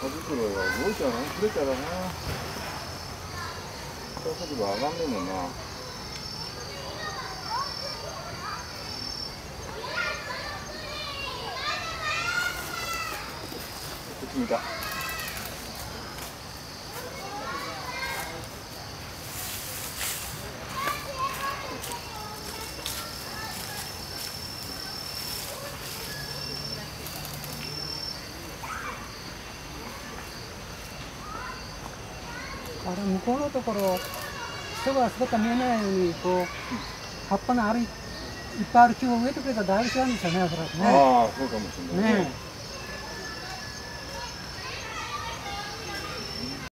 袋が動いちゃうな、切れちゃうな。速度上がんねえもんな。こっち見た。 あれ向こうのところ人が姿見えないようにこう葉っぱのいっぱいある木を植えてくれたらだいぶ違うんですよね、おそらくね。 ああ、そうかもしれないね。 ねえ。